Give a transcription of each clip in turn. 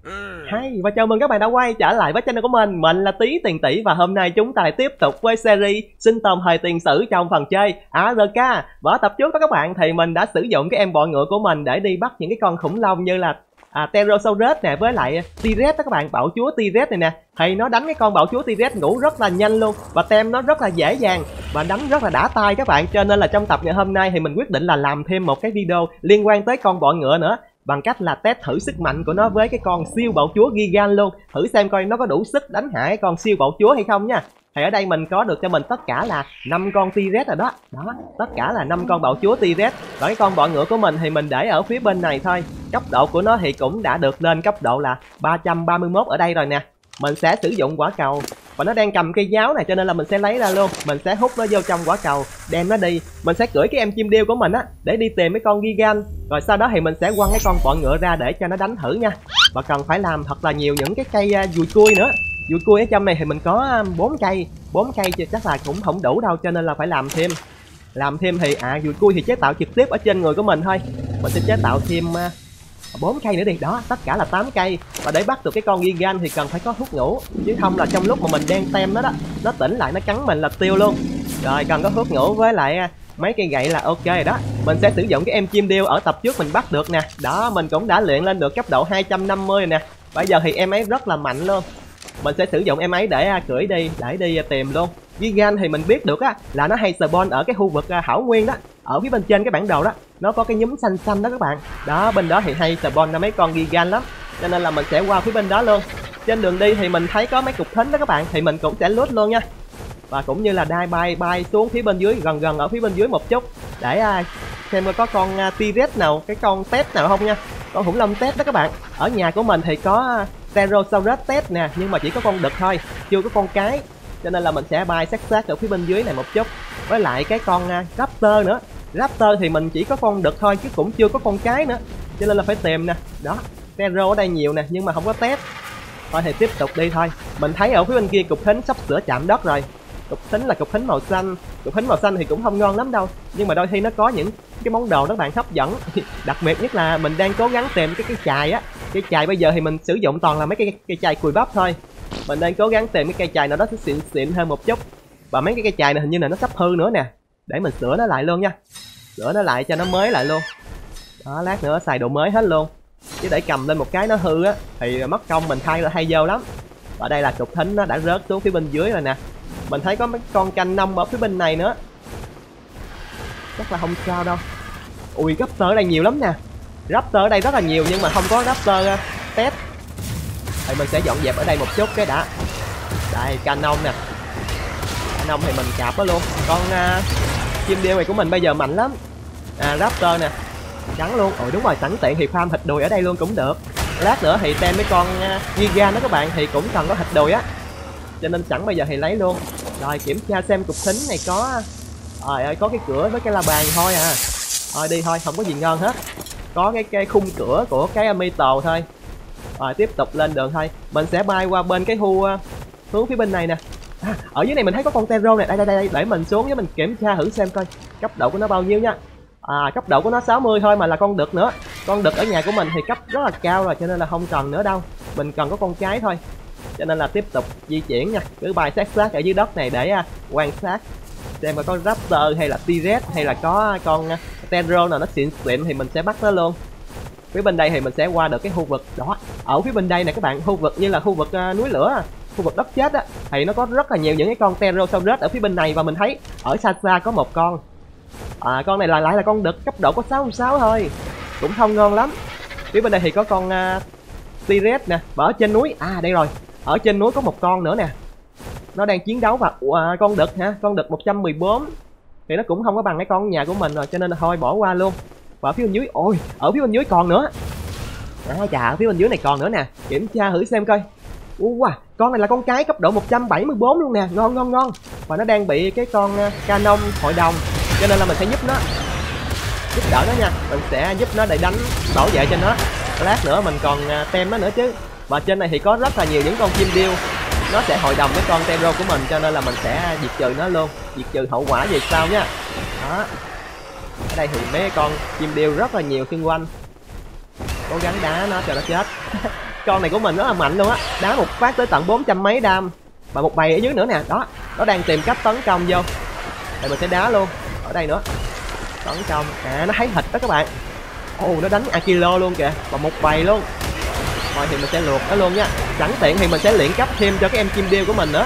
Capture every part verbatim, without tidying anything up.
Hi và chào mừng các bạn đã quay trở lại với channel của mình. Mình là Tí Tiền Tỷ và hôm nay chúng ta lại tiếp tục với series sinh tồn thời tiền sử trong phần chơi a rờ ca. Và ở tập trước đó các bạn thì mình đã sử dụng cái em bọ ngựa của mình để đi bắt những cái con khủng long như là à, Pterosaurus nè, với lại T-Rex đó các bạn, bạo chúa T-Rex này nè. Thì nó đánh cái con bạo chúa T-Rex ngủ rất là nhanh luôn và tem nó rất là dễ dàng và đánh rất là đã tay các bạn. Cho nên là trong tập ngày hôm nay thì mình quyết định là làm thêm một cái video liên quan tới con bọ ngựa nữa, bằng cách là test thử sức mạnh của nó với cái con siêu bạo chúa Gigan luôn, thử xem coi nó có đủ sức đánh hạ cái con siêu bạo chúa hay không nha. Thì ở đây mình có được cho mình tất cả là năm con T-Rex rồi đó. Đó, tất cả là năm con bạo chúa T-Rex. Và cái con bọ ngựa của mình thì mình để ở phía bên này thôi. Cấp độ của nó thì cũng đã được lên cấp độ là ba trăm ba mươi mốt ở đây rồi nè. Mình sẽ sử dụng quả cầu và nó đang cầm cây giáo này cho nên là mình sẽ lấy ra luôn. Mình sẽ hút nó vô trong quả cầu, đem nó đi. Mình sẽ cưỡi cái em chim điêu của mình á để đi tìm cái con Gigan. Rồi sau đó thì mình sẽ quăng cái con bọ ngựa ra để cho nó đánh thử nha. Và cần phải làm thật là nhiều những cái cây uh, dùi cui nữa. Dùi cui ở trong này thì mình có bốn cây, bốn cây chắc là cũng không đủ đâu cho nên là phải làm thêm. Làm thêm thì à dùi cui thì chế tạo trực tiếp ở trên người của mình thôi. Mình sẽ chế tạo thêm uh, bốn cây nữa đi. Đó, tất cả là tám cây. Và để bắt được cái con Gigan thì cần phải có thuốc ngủ, chứ không là trong lúc mà mình đang tem nó đó, nó tỉnh lại nó cắn mình là tiêu luôn. Rồi cần có thuốc ngủ với lại mấy cây gậy là ok rồi đó. Mình sẽ sử dụng cái em chim điêu ở tập trước mình bắt được nè. Đó, mình cũng đã luyện lên được cấp độ hai trăm năm mươi rồi nè. Bây giờ thì em ấy rất là mạnh luôn. Mình sẽ sử dụng em ấy để cưỡi đi, để đi tìm luôn. Gigan thì mình biết được á là nó hay spawn ở cái khu vực Hảo Nguyên đó, ở phía bên trên cái bản đồ đó, nó có cái nhúm xanh xanh đó các bạn. Đó, bên đó thì hay spawn ra mấy con Gigan lắm, cho nên là mình sẽ qua phía bên đó luôn. Trên đường đi thì mình thấy có mấy cục thính đó các bạn, thì mình cũng sẽ lút luôn nha. Và cũng như là đai bay bay xuống phía bên dưới, gần gần ở phía bên dưới một chút để uh, xem coi có con uh, T-Rex nào, cái con tép nào không nha. Con khủng long tép đó các bạn. Ở nhà của mình thì có uh, Pterosaurus tép nè, nhưng mà chỉ có con đực thôi, chưa có con cái. Cho nên là mình sẽ bay sát sát ở phía bên dưới này một chút. Với lại cái con uh, Raptor nữa. Raptor thì mình chỉ có con đực thôi chứ cũng chưa có con cái nữa, cho nên là phải tìm nè. Đó, Ptero ở đây nhiều nè nhưng mà không có tép. Thôi thì tiếp tục đi thôi. Mình thấy ở phía bên kia cục thính sắp sửa chạm đất rồi. Cục thính là cục thính màu xanh. Cục thính màu xanh thì cũng không ngon lắm đâu, nhưng mà đôi khi nó có những cái món đồ các bạn hấp dẫn. Đặc biệt nhất là mình đang cố gắng tìm cái cái chài á. Cái chài bây giờ thì mình sử dụng toàn là mấy cái cây chài cùi bắp thôi. Mình đang cố gắng tìm cái cây chài nào đó sẽ xịn xịn hơn một chút. Và mấy cái cây chài này hình như là nó sắp hư nữa nè, để mình sửa nó lại luôn nha. Sửa nó lại cho nó mới lại luôn. Đó, lát nữa xài đồ mới hết luôn, chứ để cầm lên một cái nó hư á thì mất công mình thay là hay vô lắm. Và đây là cục thính nó đã rớt xuống phía bên dưới rồi nè. Mình thấy có mấy con canh nông ở phía bên này nữa, chắc là không sao đâu. Ui, Raptor ở đây nhiều lắm nè. Raptor ở đây rất là nhiều nhưng mà không có Raptor uh, test. Thì mình sẽ dọn dẹp ở đây một chút cái đã. Đây, canon nè. Canon thì mình cạp nó luôn. Con uh, chim điêu này của mình bây giờ mạnh lắm. À, Raptor nè, trắng luôn. Ôi đúng rồi, sẵn tiện thì farm thịt đùi ở đây luôn cũng được. Lát nữa thì tem mấy con uh, Gigan đó các bạn thì cũng cần có thịt đùi á, cho nên sẵn bây giờ thì lấy luôn. Rồi kiểm tra xem cục thính này có trời ơi, có cái cửa với cái la bàn thôi à. Thôi đi thôi, không có gì ngon hết. Có cái cái khung cửa của cái metal thôi. Rồi tiếp tục lên đường thôi. Mình sẽ bay qua bên cái khu uh, hướng phía bên này nè. À, ở dưới này mình thấy có con Tero này. Đây đây đây, để mình xuống với mình kiểm tra thử xem coi cấp độ của nó bao nhiêu nha. À, cấp độ của nó sáu mươi thôi mà là con đực nữa. Con đực ở nhà của mình thì cấp rất là cao rồi cho nên là không cần nữa đâu. Mình cần có con cái thôi. Cho nên là tiếp tục di chuyển nha, cứ bay sát sát ở dưới đất này để uh, quan sát xem mà có Raptor hay là T-Rex hay là có con uh, Tero nào nó xịn xịn thì mình sẽ bắt nó luôn. Phía bên đây thì mình sẽ qua được cái khu vực đó. Ở phía bên đây này các bạn, khu vực như là khu vực uh, núi lửa, khu vực đất chết á, thì nó có rất là nhiều những cái con Pterosaurus ở phía bên này. Và mình thấy ở xa xa có một con. À, con này là lại là con đực, cấp độ có sáu mươi sáu thôi, cũng không ngon lắm. Phía bên đây thì có con uh, T-Rex nè. Và ở trên núi, à đây rồi, ở trên núi có một con nữa nè, nó đang chiến đấu. Và à, con đực hả, con đực một trăm mười bốn thì nó cũng không có bằng cái con nhà của mình rồi, cho nên là thôi bỏ qua luôn. Và ở phía bên dưới, ôi ở phía bên dưới còn nữa. À chà, ở phía bên dưới này còn nữa nè, kiểm tra thử xem coi. Ui, wow, con này là con cái cấp độ một trăm bảy mươi bốn luôn nè, ngon ngon ngon. Và nó đang bị cái con uh, canon hội đồng, cho nên là mình phải giúp nó, giúp đỡ nó nha. Mình sẽ giúp nó để đánh bảo vệ cho nó. Lát nữa mình còn uh, tem nó nữa chứ. Và trên này thì có rất là nhiều những con chim điêu, nó sẽ hội đồng với con Tero của mình, cho nên là mình sẽ diệt trừ nó luôn, diệt trừ hậu quả về sau nha. Đó, ở đây thì mấy con chim điêu rất là nhiều xung quanh. Cố gắng đá nó cho nó chết. Con này của mình rất là mạnh luôn á, đá một phát tới tận bốn trăm mấy đam. Và một bầy ở dưới nữa nè, đó, nó đang tìm cách tấn công vô. Thì mình sẽ đá luôn, ở đây nữa. Tấn công, à nó thấy thịt đó các bạn. Ồ, nó đánh Akilo luôn kìa, và một bầy luôn. Thôi thì mình sẽ luộc nó luôn nha. Sẵn tiện thì mình sẽ luyện cấp thêm cho cái em chim điêu của mình nữa.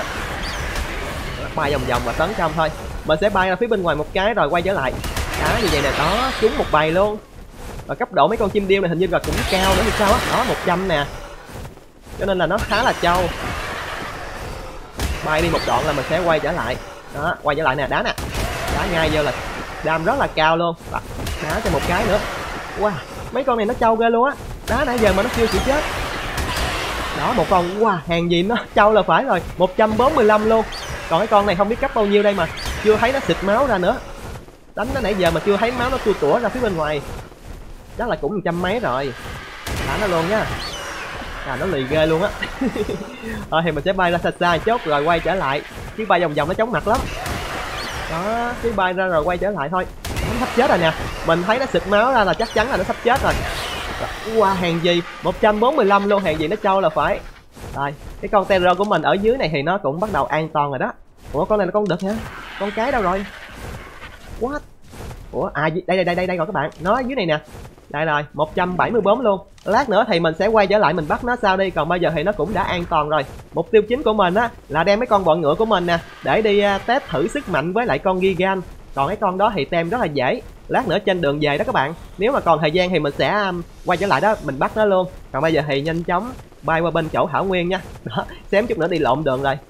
Bay vòng vòng và tấn công thôi. Mình sẽ bay ra phía bên ngoài một cái rồi quay trở lại. Đá như vậy nè, đó, trúng một bầy luôn. Và cấp độ mấy con chim điêu này hình như là cũng cao nữa thì sao á, đó một trăm nè. Cho nên là nó khá là trâu. Bay đi một đoạn là mình sẽ quay trở lại. Đó, quay trở lại nè, đá nè. Đá ngay vô là đam rất là cao luôn. Đó, đá cho một cái nữa. Wow, mấy con này nó trâu ghê luôn á. Đá nãy giờ mà nó chưa chịu chết. Đó, một con, wow, hàng gì nó trâu là phải rồi. Một trăm bốn mươi lăm luôn. Còn cái con này không biết cấp bao nhiêu đây mà chưa thấy nó xịt máu ra nữa. Đánh nó nãy giờ mà chưa thấy máu nó tua tủa ra phía bên ngoài. Chắc là cũng một trăm mấy rồi. Đá nó luôn nha. À, nó lì ghê luôn á. Rồi thì mình sẽ bay ra xa xa chốt rồi quay trở lại. Chứ bay vòng vòng nó chóng mặt lắm. Đó, cứ bay ra rồi quay trở lại thôi. Nó sắp chết rồi nè. Mình thấy nó xịt máu ra là chắc chắn là nó sắp chết rồi. Wow, hàng gì một trăm bốn mươi lăm luôn, hàng gì nó trâu là phải. Rồi, cái con terror của mình ở dưới này thì nó cũng bắt đầu an toàn rồi đó. Ủa, con này là con đực hả? Con cái đâu rồi? What? Ủa, à đây đây đây đây đây rồi các bạn. Nó ở dưới này nè. Đây rồi, một trăm bảy mươi tư luôn. Lát nữa thì mình sẽ quay trở lại mình bắt nó sao đi, còn bây giờ thì nó cũng đã an toàn rồi. Mục tiêu chính của mình á là đem mấy con bọ ngựa của mình nè để đi uh, test thử sức mạnh với lại con Gigan. Còn cái con đó thì tem rất là dễ. Lát nữa trên đường về đó các bạn, nếu mà còn thời gian thì mình sẽ um, quay trở lại đó mình bắt nó luôn. Còn bây giờ thì nhanh chóng bay qua bên chỗ Thảo Nguyên nha. Đó, xém chút nữa đi lộn đường rồi.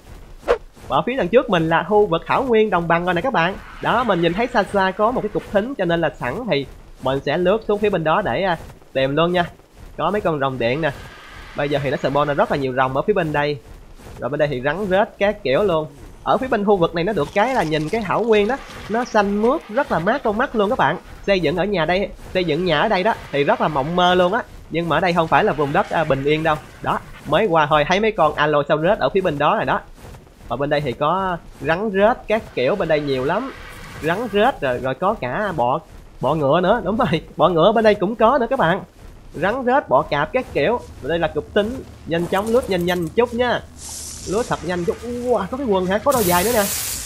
Và ở phía đằng trước mình là khu vực Thảo Nguyên đồng bằng rồi nè các bạn. Đó, mình nhìn thấy xa xa có một cái cục thính cho nên là sẵn thì mình sẽ lướt xuống phía bên đó để uh, tìm luôn nha. Có mấy con rồng điện nè. Bây giờ thì nó spawn ra rất là nhiều rồng ở phía bên đây. Rồi bên đây thì rắn rết các kiểu luôn. Ở phía bên khu vực này nó được cái là nhìn cái Thảo Nguyên đó, nó xanh mướt rất là mát con mắt luôn các bạn. Xây dựng ở nhà đây, xây dựng nhà ở đây đó thì rất là mộng mơ luôn á. Nhưng mà ở đây không phải là vùng đất à, bình yên đâu. Đó, mới qua thôi thấy mấy con Allosaurus ở phía bên đó rồi đó. Ở bên đây thì có rắn rết các kiểu, bên đây nhiều lắm. Rắn rết rồi rồi có cả bọ bọ ngựa nữa, đúng rồi, bọ ngựa bên đây cũng có nữa các bạn. Rắn rết, bọ cạp các kiểu. Và đây là cục tính, nhanh chóng lướt nhanh nhanh chút nha. Lướt thật nhanh chút. Wow, có cái quần hả? Có đôi dài nữa nè.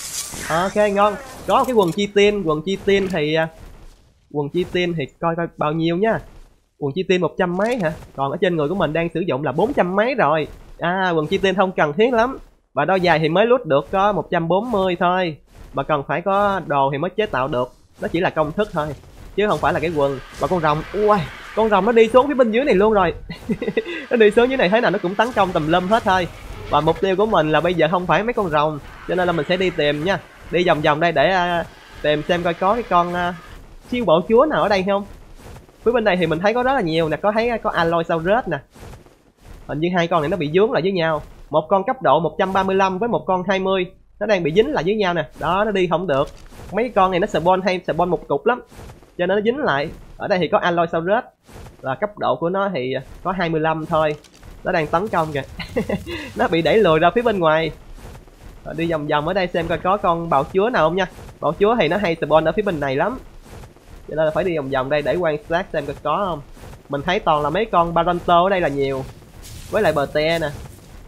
Ok, ngon. Có cái quần chi tiên, quần chi tiên thì quần chi tiên thì coi coi bao nhiêu nha. Quần chi tiên một trăm mấy hả? Còn ở trên người của mình đang sử dụng là bốn trăm mấy rồi. À, quần chi tiên không cần thiết lắm. Và đôi dài thì mới lút được có một trăm bốn mươi thôi. Mà cần phải có đồ thì mới chế tạo được. Nó chỉ là công thức thôi, chứ không phải là cái quần. Và con rồng, ui, con rồng nó đi xuống phía bên dưới này luôn rồi. Nó đi xuống dưới này thế nào nó cũng tấn công tùm lum hết thôi. Và mục tiêu của mình là bây giờ không phải mấy con rồng, cho nên là mình sẽ đi tìm nha. Đi vòng vòng đây để uh, tìm xem coi có cái con uh, siêu bộ chúa nào ở đây không. Phía bên đây thì mình thấy có rất là nhiều nè, có thấy có Allosaurus nè. Hình như hai con này nó bị dướng lại với nhau. Một con cấp độ một trăm ba mươi lăm với một con hai mươi, nó đang bị dính lại với nhau nè. Đó, nó đi không được. Mấy con này nó spawn hay spawn một cục lắm, cho nên nó dính lại. Ở đây thì có Allosaurus, là cấp độ của nó thì có hai mươi lăm thôi. Nó đang tấn công kìa. Nó bị đẩy lùi ra phía bên ngoài. Rồi đi vòng vòng ở đây xem coi có con bạo chúa nào không nha. Bạo chúa thì nó hay spawn ở phía bên này lắm, cho nên là phải đi vòng vòng đây để quan sát xem coi có không. Mình thấy toàn là mấy con Baronto ở đây là nhiều, với lại bờ te nè.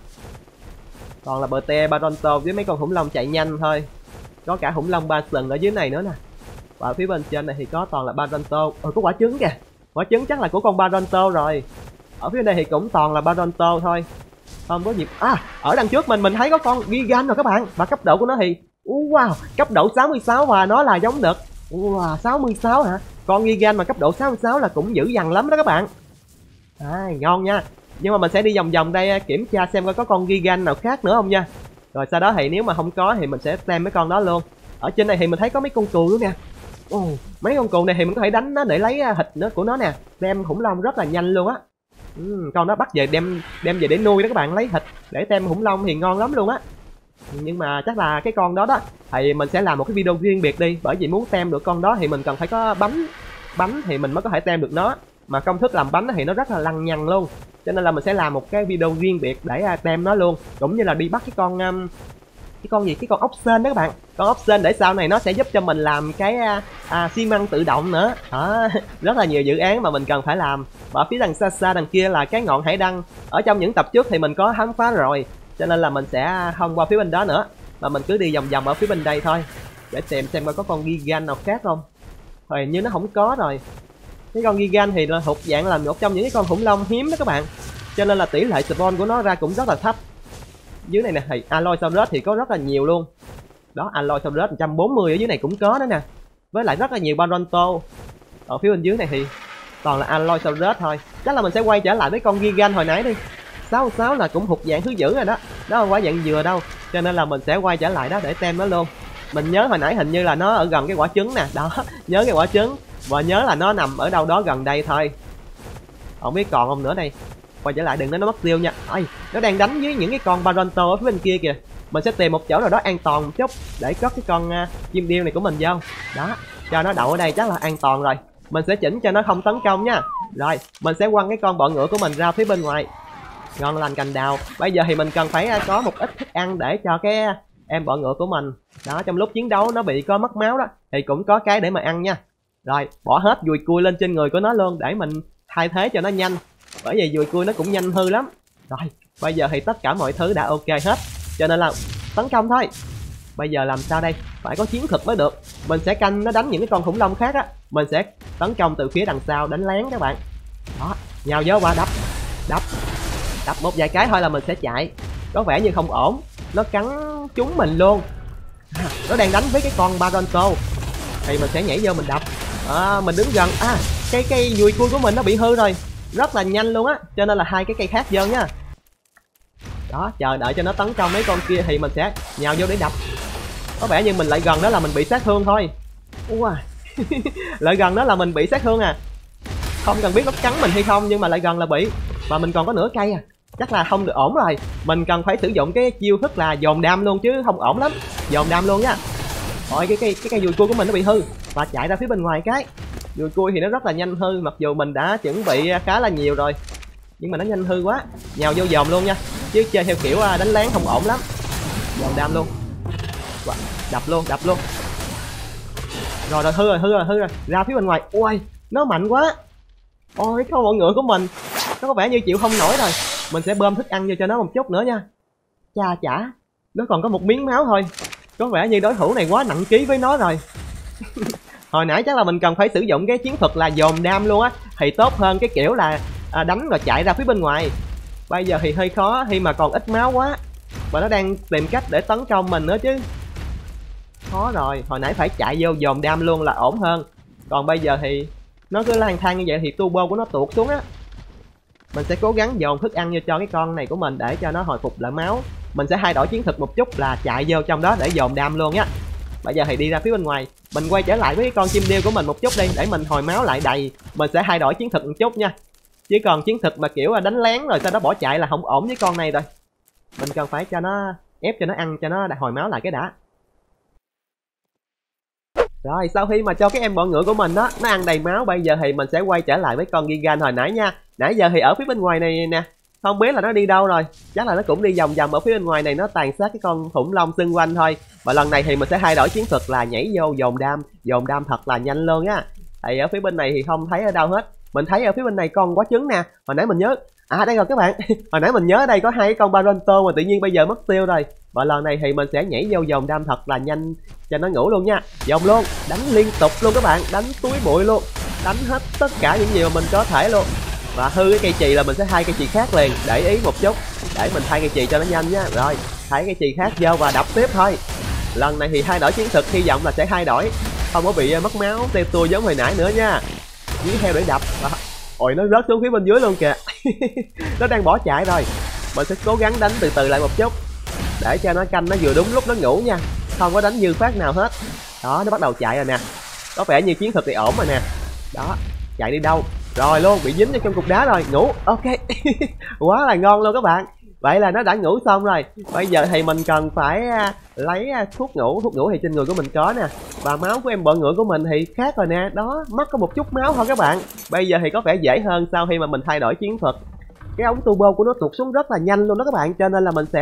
Toàn là bờ te, Baronto với mấy con khủng long chạy nhanh thôi. Có cả khủng long ba sừng ở dưới này nữa nè. Và phía bên trên này thì có toàn là Baronto. Ừ, có quả trứng kìa. Quả trứng chắc là của con Baronto rồi. Ở phía đây thì cũng toàn là Baronto thôi, không có gì. À, ở đằng trước mình mình thấy có con Gigan rồi các bạn. Và cấp độ của nó thì uh, wow, cấp độ sáu mươi sáu và nó là giống đực. Wow, sáu mươi sáu hả? Con Gigan mà cấp độ sáu mươi sáu là cũng dữ dằn lắm đó các bạn. À, ngon nha. Nhưng mà mình sẽ đi vòng vòng đây kiểm tra xem coi có con Gigan nào khác nữa không nha. Rồi sau đó thì nếu mà không có thì mình sẽ tem mấy con đó luôn. Ở trên này thì mình thấy có mấy con cừu nữa nè. Ồ, mấy con cừu này thì mình có thể đánh nó để lấy thịt nữa của nó nè. Đem khủng long rất là nhanh luôn á. Ừ, con đó bắt về đem đem về để nuôi đó các bạn, lấy thịt để tem khủng long thì ngon lắm luôn á. Nhưng mà chắc là cái con đó đó thì mình sẽ làm một cái video riêng biệt đi, bởi vì muốn tem được con đó thì mình cần phải có bánh bánh thì mình mới có thể tem được nó. Mà công thức làm bánh thì nó rất là lằng nhằng luôn, cho nên là mình sẽ làm một cái video riêng biệt để tem nó luôn, cũng như là đi bắt cái con um, cái con gì, cái con ốc sên đó các bạn. Con ốc sên để sau này nó sẽ giúp cho mình làm cái à, à, xi măng tự động nữa đó. Rất là nhiều dự án mà mình cần phải làm. Và phía đằng xa xa đằng kia là cái ngọn hải đăng. Ở trong những tập trước thì mình có khám phá rồi, cho nên là mình sẽ không qua phía bên đó nữa, mà mình cứ đi vòng vòng ở phía bên đây thôi, để tìm xem coi có con Gigan nào khác không. Hình như nó không có rồi. Cái con Gigan thì là thuộc dạng là một trong những cái con khủng long hiếm đó các bạn, cho nên là tỷ lệ spawn của nó ra cũng rất là thấp. Dưới này nè thì Allosaurus thì có rất là nhiều luôn đó. Allosaurus một trăm bốn mươi ở dưới này cũng có đó nè, với lại rất là nhiều Baronto. Ở phía bên dưới này thì toàn là Allosaurus thôi. Chắc là mình sẽ quay trở lại với con Gigan hồi nãy đi. Sáu sáu là cũng thuộc dạng thứ dữ rồi đó, đó không phải dạng dừa đâu, cho nên là mình sẽ quay trở lại đó để tem nó luôn. Mình nhớ hồi nãy hình như là nó ở gần cái quả trứng nè đó. Nhớ cái quả trứng và nhớ là nó nằm ở đâu đó gần đây thôi, không biết còn không nữa đây. Quay trở lại đừng nói nó mất tiêu nha. Ôi, nó đang đánh với những cái con Baronto ở phía bên kia kìa. Mình sẽ tìm một chỗ nào đó an toàn một chút để cất cái con uh, chim điêu này của mình vô đó, cho nó đậu ở đây chắc là an toàn rồi. Mình sẽ chỉnh cho nó không tấn công nha. Rồi mình sẽ quăng cái con bọ ngựa của mình ra phía bên ngoài. Ngon lành cành đào. Bây giờ thì mình cần phải uh, có một ít thức ăn để cho cái uh, em bọ ngựa của mình đó, trong lúc chiến đấu nó bị có mất máu đó thì cũng có cái để mà ăn nha. Rồi bỏ hết dùi cui lên trên người của nó luôn để mình thay thế cho nó nhanh, bởi vì dùi cui nó cũng nhanh hư lắm. Rồi bây giờ thì tất cả mọi thứ đã ok hết, cho nên là tấn công thôi. Bây giờ làm sao đây, phải có chiến thuật mới được. Mình sẽ canh nó đánh những cái con khủng long khác á, mình sẽ tấn công từ phía đằng sau đánh lén các bạn đó. Nhào vô qua đập đập đập một vài cái thôi là mình sẽ chạy. Có vẻ như không ổn, nó cắn trúng mình luôn. À, nó đang đánh với cái con Baronto thì mình sẽ nhảy vô mình đập. À, mình đứng gần à cái cây dùi cui của mình nó bị hư rồi, rất là nhanh luôn á, cho nên là hai cái cây khác vô nha. Đó, chờ đợi cho nó tấn công mấy con kia thì mình sẽ nhào vô để đập. Có vẻ như mình lại gần đó là mình bị sát thương thôi. Wow. Lại gần đó là mình bị sát thương à. Không cần biết nó cắn mình hay không, nhưng mà lại gần là bị. Và mình còn có nửa cây à, chắc là không được ổn rồi. Mình cần phải sử dụng cái chiêu thức là dồn đam luôn chứ không ổn lắm. Dồn đam luôn nha. Ôi cái cây cái cây dùi cui của mình nó bị hư và chạy ra phía bên ngoài cái. Dùi cui thì nó rất là nhanh hư, mặc dù mình đã chuẩn bị khá là nhiều rồi, nhưng mà nó nhanh hư quá. Nhào vô dòm luôn nha, chứ chơi theo kiểu đánh lén không ổn lắm. Dòm đam luôn, đập luôn đập luôn. Rồi rồi hư rồi hư rồi hư rồi ra phía bên ngoài. Ôi nó mạnh quá. Ôi cái con bọ ngựa của mình nó có vẻ như chịu không nổi rồi. Mình sẽ bơm thức ăn vô cho nó một chút nữa nha. Cha chả, nó còn có một miếng máu thôi. Có vẻ như đối thủ này quá nặng ký với nó rồi. Hồi nãy chắc là mình cần phải sử dụng cái chiến thuật là dồn đam luôn á, thì tốt hơn cái kiểu là à, đánh rồi chạy ra phía bên ngoài. Bây giờ thì hơi khó khi mà còn ít máu quá, và nó đang tìm cách để tấn công mình nữa chứ. Khó rồi, hồi nãy phải chạy vô dồn đam luôn là ổn hơn. Còn bây giờ thì nó cứ lang thang như vậy thì turbo của nó tuột xuống á. Mình sẽ cố gắng dồn thức ăn vô cho cái con này của mình để cho nó hồi phục lại máu. Mình sẽ thay đổi chiến thuật một chút là chạy vô trong đó để dồn đam luôn á. Bây giờ thì đi ra phía bên ngoài. Mình quay trở lại với cái con chim điêu của mình một chút đi, để mình hồi máu lại đầy. Mình sẽ thay đổi chiến thuật một chút nha. Chứ còn chiến thuật mà kiểu đánh lén rồi sau đó bỏ chạy là không ổn với con này rồi. Mình cần phải cho nó ép cho nó ăn cho nó hồi máu lại cái đã. Rồi sau khi mà cho cái em bọ ngựa của mình đó nó ăn đầy máu, bây giờ thì mình sẽ quay trở lại với con Gigan hồi nãy nha. Nãy giờ thì ở phía bên ngoài này nè, không biết là nó đi đâu rồi. Chắc là nó cũng đi vòng vòng ở phía bên ngoài này, nó tàn sát cái con khủng long xung quanh thôi. Và lần này thì mình sẽ thay đổi chiến thuật là nhảy vô dồn đam. Dồn đam thật là nhanh luôn á. Thì ở phía bên này thì không thấy ở đâu hết. Mình thấy ở phía bên này con quả trứng nè. Hồi nãy mình nhớ, à đây rồi các bạn. Hồi nãy mình nhớ ở đây có hai cái con Baronto mà tự nhiên bây giờ mất tiêu rồi. Và lần này thì mình sẽ nhảy vô dồn đam thật là nhanh cho nó ngủ luôn nha. Dồn luôn, đánh liên tục luôn các bạn, đánh túi bụi luôn, đánh hết tất cả những gì mà mình có thể luôn. Và hư cái cây chì là mình sẽ thay cây chì khác liền, để ý một chút để mình thay cây chì cho nó nhanh nhá. Rồi thay cây chì khác vô và đập tiếp thôi. Lần này thì thay đổi chiến thuật, hy vọng là sẽ thay đổi không có bị mất máu teo tua giống hồi nãy nữa nha. Dí theo để đập. Ôi nó rớt xuống phía bên dưới luôn kìa. Nó đang bỏ chạy rồi. Mình sẽ cố gắng đánh từ từ lại một chút để cho nó canh nó vừa đúng lúc nó ngủ nha, không có đánh dư phát nào hết. Đó nó bắt đầu chạy rồi nè, có vẻ như chiến thuật thì ổn rồi nè. Đó chạy đi đâu rồi luôn, bị dính vô trong cục đá rồi, ngủ. Ok. Quá là ngon luôn các bạn. Vậy là nó đã ngủ xong rồi. Bây giờ thì mình cần phải lấy thuốc ngủ. Thuốc ngủ thì trên người của mình có nè. Và máu của em bọ ngựa của mình thì khác rồi nè. Đó, mất có một chút máu thôi các bạn. Bây giờ thì có vẻ dễ hơn sau khi mà mình thay đổi chiến thuật. Cái ống turbo của nó tụt xuống rất là nhanh luôn đó các bạn, cho nên là mình sẽ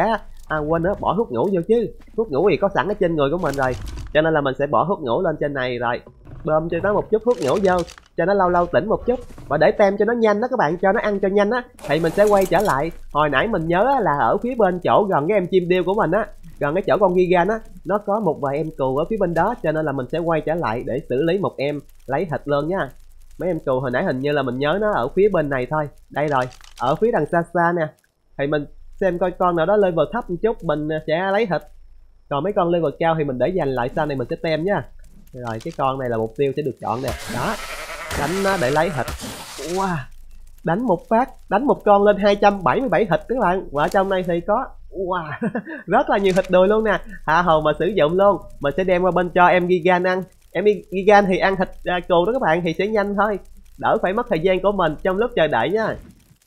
À quên nữa, bỏ thuốc ngủ vô chứ. Thuốc ngủ thì có sẵn ở trên người của mình rồi, cho nên là mình sẽ bỏ thuốc ngủ lên trên này rồi bơm cho nó một chút thuốc ngủ vô cho nó lâu lâu tỉnh một chút. Và để tem cho nó nhanh đó các bạn, cho nó ăn cho nhanh á, thì mình sẽ quay trở lại. Hồi nãy mình nhớ là ở phía bên chỗ gần cái em chim điêu của mình á, gần cái chỗ con Gigan á, nó có một vài em cừu ở phía bên đó, cho nên là mình sẽ quay trở lại để xử lý một em lấy thịt luôn nha. Mấy em cừu hồi nãy hình như là mình nhớ nó ở phía bên này thôi. Đây rồi, ở phía đằng xa xa nè. Thì mình xem coi con nào đó level thấp một chút mình sẽ lấy thịt, còn mấy con level cao thì mình để dành lại sau này mình sẽ tem nha. Rồi cái con này là mục tiêu sẽ được chọn nè. Đó, đánh nó để lấy thịt. Wow, đánh một phát, đánh một con lên hai trăm bảy mươi bảy thịt các bạn. Và ở trong này thì có wow, rất là nhiều thịt đùi luôn nè. Hạ hầu mà sử dụng luôn. Mình sẽ đem qua bên cho em Gigan ăn. Em Gigan thì ăn thịt à, cừu đó các bạn, thì sẽ nhanh thôi, đỡ phải mất thời gian của mình trong lúc chờ đợi nha.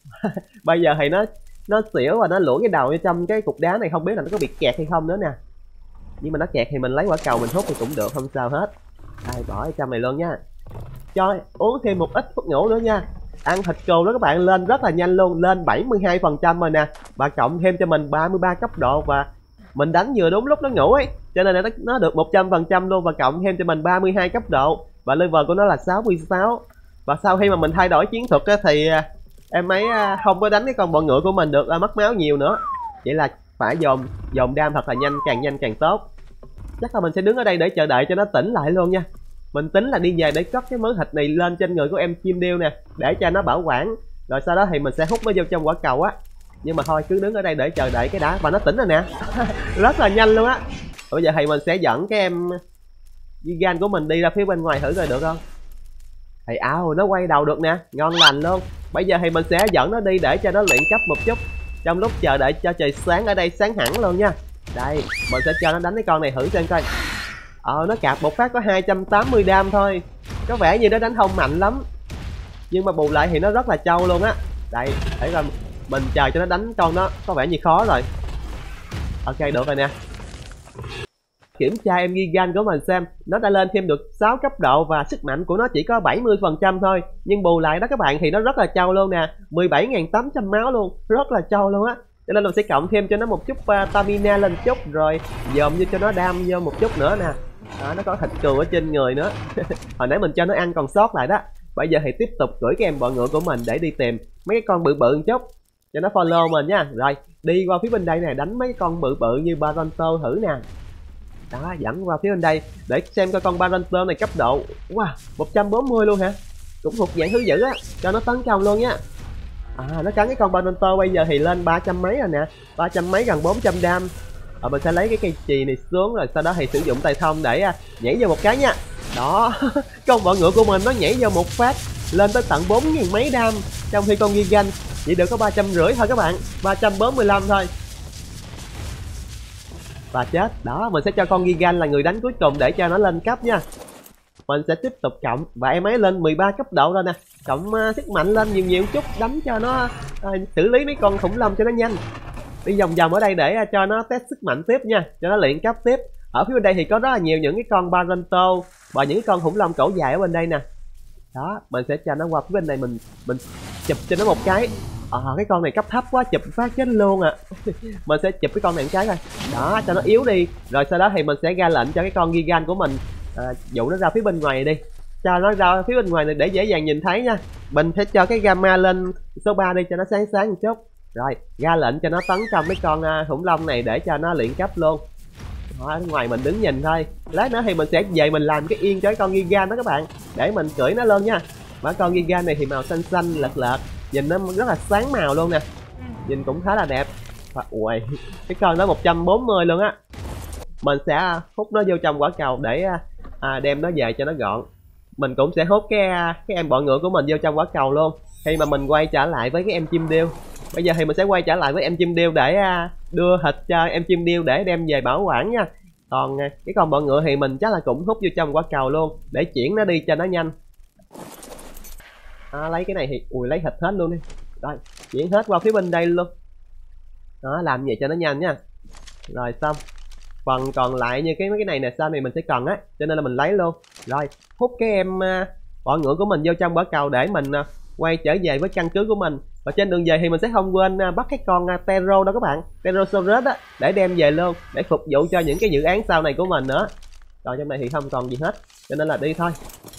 Bây giờ thì nó nó xỉu và nó lủi cái đầu vô trong cái cục đá này, không biết là nó có bị kẹt hay không nữa nè. Nhưng mà nó kẹt thì mình lấy quả cầu mình hút thì cũng được, không sao hết. Đây, bỏ ở trong này luôn nha. Cho uống thêm một ít thuốc ngủ nữa nha. Ăn thịt cừu đó các bạn, lên rất là nhanh luôn, lên bảy mươi hai phần trăm rồi nè. Và cộng thêm cho mình ba mươi ba cấp độ, và mình đánh vừa đúng lúc nó ngủ ấy, cho nên là nó, nó được một trăm phần trăm luôn. Và cộng thêm cho mình ba mươi hai cấp độ, và level của nó là sáu mươi sáu. Và sau khi mà mình thay đổi chiến thuật á, thì em ấy không có đánh cái con bọ ngựa của mình được, mất máu nhiều nữa. Vậy là phải dồn dồn đam thật là nhanh, càng nhanh càng tốt. Chắc là mình sẽ đứng ở đây để chờ đợi cho nó tỉnh lại luôn nha. Mình tính là đi về để cất cái mớ thịt này lên trên người của em chim điêu nè, để cho nó bảo quản, rồi sau đó thì mình sẽ hút nó vô trong quả cầu á. Nhưng mà thôi, cứ đứng ở đây để chờ đợi cái đã. Và nó tỉnh rồi nè. Rất là nhanh luôn á. Bây giờ thì mình sẽ dẫn cái em Gigan của mình đi ra phía bên ngoài thử coi được không. Thì ào, nó quay đầu được nè, ngon lành luôn. Bây giờ thì mình sẽ dẫn nó đi để cho nó luyện cấp một chút, trong lúc chờ đợi cho trời sáng ở đây sáng hẳn luôn nha. Đây, mình sẽ cho nó đánh cái con này thử xem coi. Ờ, nó cạp một phát có hai trăm tám mươi đam thôi, có vẻ như nó đánh không mạnh lắm, nhưng mà bù lại thì nó rất là trâu luôn á. Đây, để coi mình chờ cho nó đánh con nó, có vẻ như khó rồi. Ok, được rồi nè. Kiểm tra em Gigan của mình xem, nó đã lên thêm được sáu cấp độ và sức mạnh của nó chỉ có bảy mươi phần trăm thôi, nhưng bù lại đó các bạn thì nó rất là trâu luôn nè, mười bảy nghìn tám trăm máu luôn, rất là trâu luôn á. Cho nên mình sẽ cộng thêm cho nó một chút uh, stamina lên chút, rồi dòm vô cho nó đam vô một chút nữa nè. Đó, nó có thịt cừu ở trên người nữa. Hồi nãy mình cho nó ăn còn sót lại đó. Bây giờ thì tiếp tục gửi cái em bọ ngựa của mình để đi tìm mấy cái con bự bự một chút cho nó follow mình nha. Rồi đi qua phía bên đây nè, đánh mấy cái con bự bự như Baronto thử nè. Đó, dẫn qua phía bên đây để xem coi con Baronto này cấp độ wow, một trăm bốn mươi luôn hả, cũng thuộc dạng thứ dữ á, cho nó tấn công luôn nha. À, nó cắn cái con Baronto bây giờ thì lên ba trăm mấy rồi nè, ba trăm mấy gần bốn trăm đam. Ờ, mình sẽ lấy cái cây chì này xuống, rồi sau đó thì sử dụng tay thông để uh, nhảy vô một cái nha. Đó, con bọ ngựa của mình nó nhảy vô một phát lên tới tận bốn nghìn mấy đam, trong khi con Gigan chỉ được có ba trăm rưỡi thôi các bạn, ba trăm bốn mươi lăm thôi. Và chết. Đó, mình sẽ cho con Gigan là người đánh cuối cùng để cho nó lên cấp nha. Mình sẽ tiếp tục cộng, và em ấy lên mười ba cấp độ rồi nè, cộng uh, sức mạnh lên nhiều nhiều chút, đánh cho nó uh, xử lý mấy con khủng long cho nó nhanh. Đi vòng vòng ở đây để uh, cho nó test sức mạnh tiếp nha, cho nó luyện cấp tiếp. Ở phía bên đây thì có rất là nhiều những cái con Baronto và những cái con khủng long cổ dài ở bên đây nè. Đó, mình sẽ cho nó qua phía bên này, mình mình chụp cho nó một cái. Ờ, à, cái con này cấp thấp quá, chụp phát chết luôn à. Mình sẽ chụp cái con này một cái thôi. Đó, cho nó yếu đi. Rồi sau đó thì mình sẽ ra lệnh cho cái con Gigan của mình à, dụ nó ra phía bên ngoài này đi. Cho nó ra phía bên ngoài này để dễ dàng nhìn thấy nha. Mình sẽ cho cái gamma lên số ba đi cho nó sáng sáng một chút. Rồi, ra lệnh cho nó tấn công mấy con uh, khủng long này để cho nó luyện cấp luôn. Đó, ở ngoài mình đứng nhìn thôi. Lát nữa thì mình sẽ về mình làm cái yên cho cái con Gigan đó các bạn, để mình cưỡi nó luôn nha. Và con Gigan này thì màu xanh xanh lợt lợt, nhìn nó rất là sáng màu luôn nè, nhìn cũng khá là đẹp. Và ui, cái con đó một trăm bốn mươi luôn á. Mình sẽ hút nó vô trong quả cầu để à, đem nó về cho nó gọn. Mình cũng sẽ hút cái cái em bọ ngựa của mình vô trong quả cầu luôn, khi mà mình quay trở lại với cái em chim điêu. Bây giờ thì mình sẽ quay trở lại với em chim điêu để đưa thịt cho em chim điêu để đem về bảo quản nha. Còn cái con bọ ngựa thì mình chắc là cũng hút vô trong quả cầu luôn để chuyển nó đi cho nó nhanh. À, lấy cái này thì ui lấy thịt hết luôn đi. Rồi chuyển hết qua phía bên đây luôn. Đó, làm vậy cho nó nhanh nha. Rồi xong. Phần còn lại như cái mấy cái này nè, sau này mình sẽ cần á, cho nên là mình lấy luôn. Rồi hút cái em uh, bọ ngựa của mình vô trong quả cầu để mình uh, quay trở về với căn cứ của mình. Và trên đường về thì mình sẽ không quên uh, bắt cái con uh, Tero đó các bạn, Terosaurus á, để đem về luôn để phục vụ cho những cái dự án sau này của mình nữa. Còn trong này thì không còn gì hết, cho nên là đi thôi.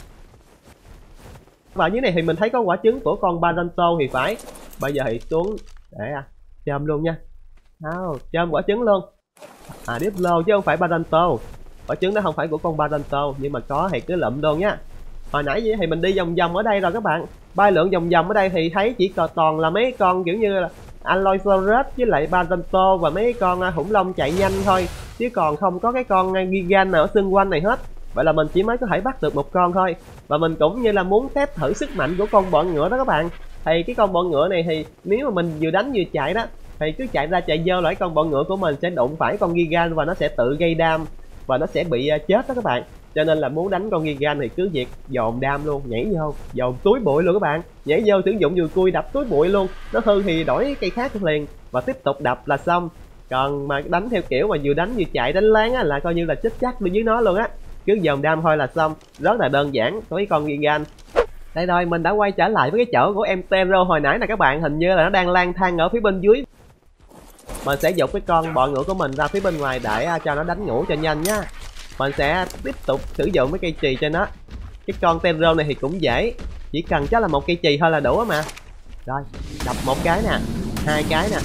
Và dưới này thì mình thấy có quả trứng của con Baronto thì phải. Bây giờ thì xuống để à, chôm luôn nha. Nào, chôm quả trứng luôn. À, Diplo chứ không phải Baronto. Quả trứng đó không phải của con Baronto, nhưng mà có thì cứ lụm luôn nhá. Hồi nãy vậy thì mình đi vòng vòng ở đây rồi các bạn. Bay lượn vòng vòng ở đây thì thấy chỉ còn toàn là mấy con kiểu như là Allosaurus với lại Baronto và mấy con khủng long chạy nhanh thôi, chứ còn không có cái con Gigan nào ở xung quanh này hết. Vậy là mình chỉ mới có thể bắt được một con thôi. Và mình cũng như là muốn test thử sức mạnh của con bọ ngựa đó các bạn. Thì cái con bọ ngựa này thì nếu mà mình vừa đánh vừa chạy đó, thì cứ chạy ra chạy vô lại con bọ ngựa của mình sẽ đụng phải con Gigan và nó sẽ tự gây đam và nó sẽ bị chết đó các bạn. Cho nên là muốn đánh con Gigan thì cứ việc dồn đam luôn, nhảy vô dồn túi bụi luôn các bạn, nhảy vô sử dụng dùi cui đập túi bụi luôn, nó hư thì đổi cây khác liền và tiếp tục đập là xong. Còn mà đánh theo kiểu mà vừa đánh vừa chạy đánh láng á là coi như là chết chắc bên dưới nó luôn á, cứ dồn đam thôi là xong, rất là đơn giản với con Gigan. Đây rồi, mình đã quay trở lại với cái chỗ của em Tero hồi nãy nè các bạn, hình như là nó đang lang thang ở phía bên dưới. Mình sẽ dục cái con bọ ngựa của mình ra phía bên ngoài để cho nó đánh ngủ cho nhanh nhá. Mình sẽ tiếp tục sử dụng mấy cây chì cho nó. Cái con Tero này thì cũng dễ, chỉ cần chắc là một cây chì thôi là đủ mà. Rồi, đập một cái nè, hai cái nè,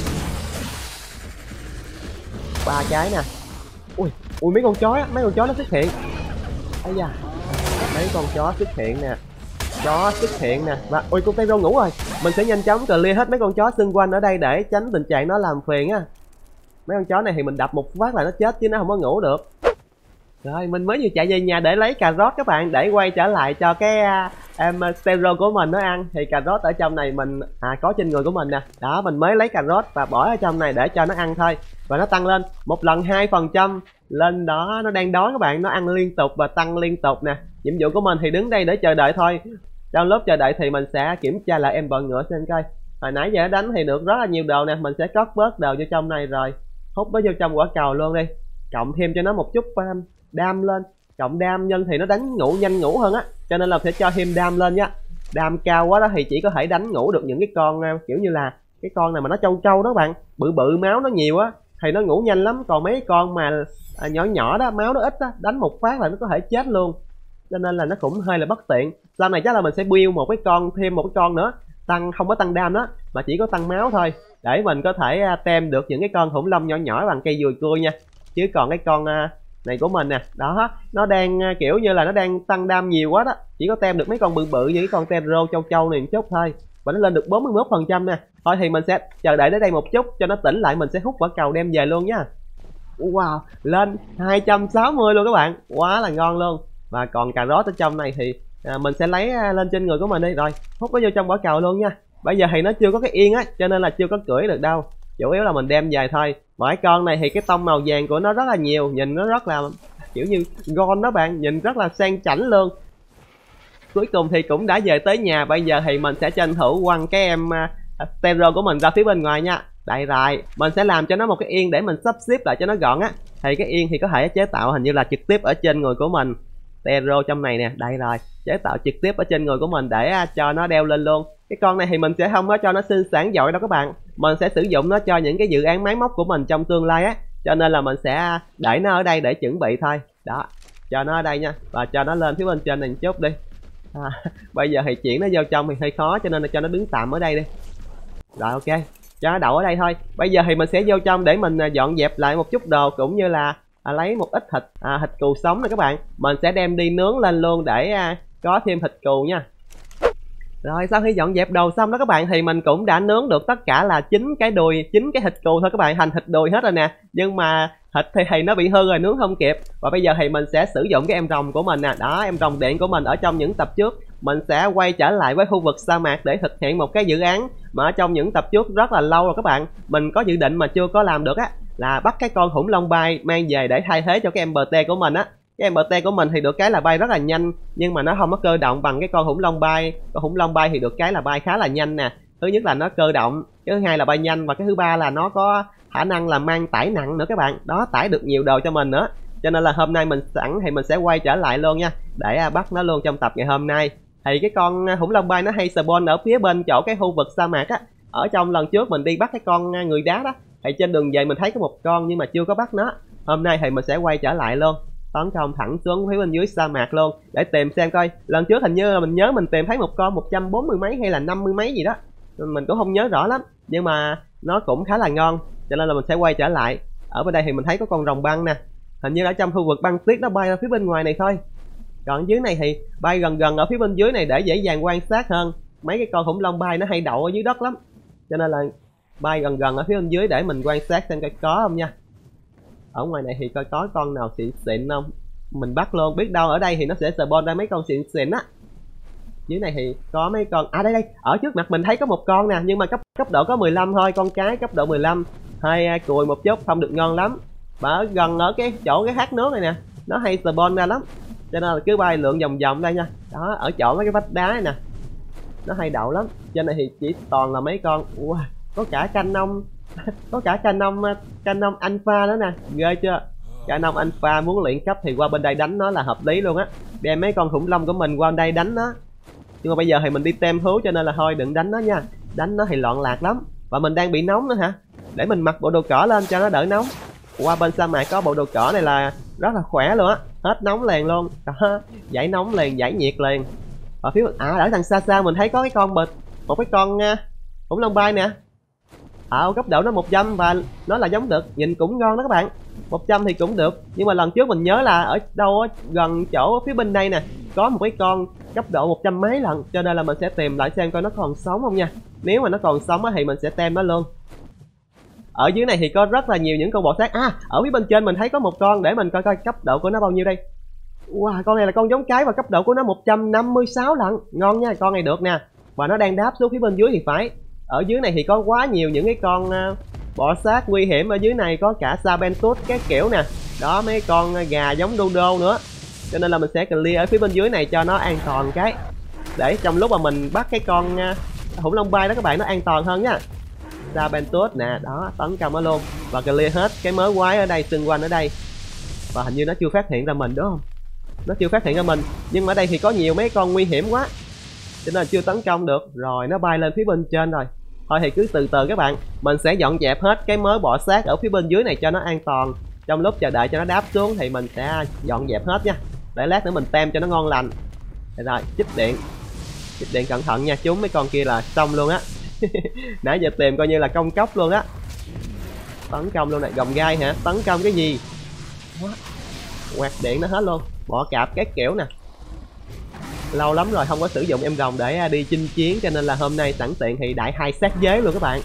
ba cái nè. Ui, ui mấy con chó á, mấy con chó nó xuất hiện. Ây da, mấy con chó xuất hiện nè, chó xuất hiện nè. Và ui, con Tero ngủ rồi. Mình sẽ nhanh chóng clear hết mấy con chó xung quanh ở đây để tránh tình trạng nó làm phiền á. Mấy con chó này thì mình đập một phát là nó chết chứ nó không có ngủ được. Rồi, mình mới vừa chạy về nhà để lấy cà rốt các bạn, để quay trở lại cho cái uh, em Tero của mình nó ăn. Thì cà rốt ở trong này mình à có trên người của mình nè. Đó, mình mới lấy cà rốt và bỏ ở trong này để cho nó ăn thôi. Và nó tăng lên một lần hai phần trăm lên đó, nó đang đói các bạn, nó ăn liên tục và tăng liên tục nè. Nhiệm vụ của mình thì đứng đây để chờ đợi thôi. Trong lúc chờ đợi thì mình sẽ kiểm tra lại em bọ ngựa xem coi. Hồi nãy giờ đánh thì được rất là nhiều đồ nè, mình sẽ cất bớt đồ vô trong này rồi hút nó vô trong quả cầu luôn đi. Cộng thêm cho nó một chút um, đam lên, cộng đam nhân thì nó đánh ngủ nhanh ngủ hơn á, cho nên là sẽ cho thêm đam lên nhá. Đam cao quá đó thì chỉ có thể đánh ngủ được những cái con uh, kiểu như là cái con này mà nó trâu trâu đó bạn, bự bự máu nó nhiều á thì nó ngủ nhanh lắm. Còn mấy con mà à, nhỏ nhỏ đó, máu nó ít á, đánh một phát là nó có thể chết luôn, cho nên là nó cũng hơi là bất tiện. Sau này chắc là mình sẽ build một cái con, thêm một cái con nữa, tăng không có tăng đam đó mà chỉ có tăng máu thôi, để mình có thể uh, tem được những cái con khủng long nhỏ nhỏ bằng cây dùi cui nha. Chứ còn cái con uh, này của mình nè, đó nó đang uh, kiểu như là nó đang tăng đam nhiều quá đó, chỉ có tem được mấy con bự bự như cái con Tero châu châu này một chút thôi, và nó lên được bốn mươi mốt phần trăm nè. Thôi thì mình sẽ chờ đợi đến đây một chút cho nó tỉnh lại, mình sẽ hút quả cầu đem về luôn nha. Wow, lên hai trăm sáu mươi luôn các bạn, quá là ngon luôn. Và còn cà rốt ở trong này thì à, mình sẽ lấy à, lên trên người của mình đi, rồi hút nó vô trong quả cầu luôn nha. Bây giờ thì nó chưa có cái yên á, cho nên là chưa có cưỡi được đâu, chủ yếu là mình đem về thôi. Mỗi con này thì cái tông màu vàng của nó rất là nhiều, nhìn nó rất là kiểu như gold đó bạn, nhìn rất là sang chảnh luôn. Cuối cùng thì cũng đã về tới nhà. Bây giờ thì mình sẽ tranh thủ quăng cái em uh, Tero của mình ra phía bên ngoài nha. Đây rồi, mình sẽ làm cho nó một cái yên để mình sắp xếp lại cho nó gọn á. Thì cái yên thì có thể chế tạo hình như là trực tiếp ở trên người của mình. Tero trong này nè, đây rồi, chế tạo trực tiếp ở trên người của mình để uh, cho nó đeo lên luôn. Cái con này thì mình sẽ không có cho nó sinh sản giỏi đâu các bạn, mình sẽ sử dụng nó cho những cái dự án máy móc của mình trong tương lai á, cho nên là mình sẽ để nó ở đây để chuẩn bị thôi. Đó, cho nó ở đây nha, và cho nó lên phía bên trên này một chút đi. À, bây giờ thì chuyển nó vô trong thì hơi khó, cho nên là cho nó đứng tạm ở đây đi. Rồi ok, cho nó đậu ở đây thôi. Bây giờ thì mình sẽ vô trong để mình dọn dẹp lại một chút đồ, cũng như là à, lấy một ít thịt à, thịt cừu sống này các bạn, mình sẽ đem đi nướng lên luôn để à, có thêm thịt cừu nha. Rồi sau khi dọn dẹp đồ xong đó các bạn, thì mình cũng đã nướng được tất cả là chín cái đùi, chín cái thịt cừu thôi các bạn, thành thịt đùi hết rồi nè. Nhưng mà thịt thì, thì nó bị hư rồi, nướng không kịp. Và bây giờ thì mình sẽ sử dụng cái em rồng của mình nè. Đó, em rồng điện của mình ở trong những tập trước. Mình sẽ quay trở lại với khu vực sa mạc để thực hiện một cái dự án mà ở trong những tập trước rất là lâu rồi các bạn. Mình có dự định mà chưa có làm được á, là bắt cái con khủng long bay mang về để thay thế cho cái em bê tê của mình á. Cái em bê tê của mình thì được cái là bay rất là nhanh, nhưng mà nó không có cơ động bằng cái con khủng long bay. Con khủng long bay thì được cái là bay khá là nhanh nè. Thứ nhất là nó cơ động, cái thứ hai là bay nhanh, và cái thứ ba là nó có khả năng là mang tải nặng nữa các bạn. Đó, tải được nhiều đồ cho mình nữa. Cho nên là hôm nay mình sẵn thì mình sẽ quay trở lại luôn nha, để bắt nó luôn trong tập ngày hôm nay. thì cái con khủng long bay nó hay spawn ở phía bên chỗ cái khu vực sa mạc á. Ở trong lần trước mình đi bắt cái con người đá đó, thì trên đường về mình thấy có một con nhưng mà chưa có bắt nó. Hôm nay thì mình sẽ quay trở lại luôn, tấn công thẳng xuống phía bên dưới sa mạc luôn để tìm xem coi. Lần trước hình như là mình nhớ mình tìm thấy một con một trăm bốn mươi mấy hay là năm mươi mấy gì đó, mình cũng không nhớ rõ lắm, nhưng mà nó cũng khá là ngon, cho nên là mình sẽ quay trở lại. Ở bên đây thì mình thấy có con rồng băng nè, hình như ở trong khu vực băng tuyết nó bay ở phía bên ngoài này thôi. Còn dưới này thì bay gần gần ở phía bên dưới này để dễ dàng quan sát hơn. Mấy cái con khủng long bay nó hay đậu ở dưới đất lắm, cho nên là bay gần gần ở phía bên dưới để mình quan sát xem coi có không nha. Ở ngoài này thì coi có con nào xịn xịn không, mình bắt luôn, biết đâu ở đây thì nó sẽ spawn ra mấy con xịn xịn á. Dưới này thì có mấy con, à đây đây, ở trước mặt mình thấy có một con nè, nhưng mà cấp cấp độ có mười lăm thôi, con cái cấp độ mười lăm, hơi cùi một chút, không được ngon lắm. Mà ở gần ở cái chỗ cái thác nước này nè, nó hay spawn ra lắm, cho nên là cứ bay lượn vòng vòng đây nha. Đó, ở chỗ mấy cái vách đá này nè, nó hay đậu lắm. Trên này thì chỉ toàn là mấy con, wow, có cả canh nông có cả canh nông canh nông alpha nữa nè, ghê chưa. Canh nông alpha muốn luyện cấp thì qua bên đây đánh nó là hợp lý luôn á, đem mấy con khủng long của mình qua bên đây đánh nó. Nhưng mà bây giờ thì mình đi tem thú cho nên là thôi đừng đánh nó nha, đánh nó thì loạn lạc lắm. Và mình đang bị nóng nữa hả, để mình mặc bộ đồ cỏ lên cho nó đỡ nóng. Qua bên sa mạc có bộ đồ cỏ này là rất là khỏe luôn á, hết nóng liền luôn đó, giải nóng liền, giải nhiệt liền. Ở phía à ở đằng xa xa mình thấy có cái con bịch, một cái con uh, khủng long bay nè. À, cấp độ nó một trăm và nó là giống đực, nhìn cũng ngon đó các bạn. Một trăm thì cũng được, nhưng mà lần trước mình nhớ là ở đâu á, gần chỗ phía bên đây nè, có một cái con cấp độ một trăm mấy lần, cho nên là mình sẽ tìm lại xem coi nó còn sống không nha. Nếu mà nó còn sống á thì mình sẽ tem nó luôn. Ở dưới này thì có rất là nhiều những con bò sát. À, ở phía bên trên mình thấy có một con, để mình coi coi cấp độ của nó bao nhiêu đây. Wow, con này là con giống cái và cấp độ của nó một trăm năm mươi sáu lần, ngon nha, con này được nè. Và nó đang đáp xuống phía bên dưới thì phải. Ở dưới này thì có quá nhiều những cái con uh, bò sát nguy hiểm. Ở dưới này có cả Sabentus các kiểu nè, đó mấy con gà giống đô đô nữa, cho nên là mình sẽ clear ở phía bên dưới này cho nó an toàn, cái để trong lúc mà mình bắt cái con uh, khủng long bay đó các bạn, nó an toàn hơn nha. Sabentus nè, đó tấn công nó luôn và clear hết cái mớ quái ở đây, xung quanh ở đây. Và hình như nó chưa phát hiện ra mình đúng không, nó chưa phát hiện ra mình, nhưng mà ở đây thì có nhiều mấy con nguy hiểm quá cho nên là chưa tấn công được. Rồi nó bay lên phía bên trên rồi, thôi thì cứ từ từ các bạn, mình sẽ dọn dẹp hết cái mớ bọ sát ở phía bên dưới này cho nó an toàn. Trong lúc chờ đợi cho nó đáp xuống thì mình sẽ dọn dẹp hết nha, để lát nữa mình tem cho nó ngon lành. Rồi chích điện, chích điện cẩn thận nha, chúng mấy con kia là xong luôn á. Nãy giờ tìm coi như là công cốc luôn á. Tấn công luôn này, gồng gai hả, tấn công cái gì, quạt điện nó hết luôn, bọ cạp các kiểu nè. Lâu lắm rồi không có sử dụng em rồng để đi chinh chiến, cho nên là hôm nay sẵn tiện thì đại hai sát giới luôn các bạn.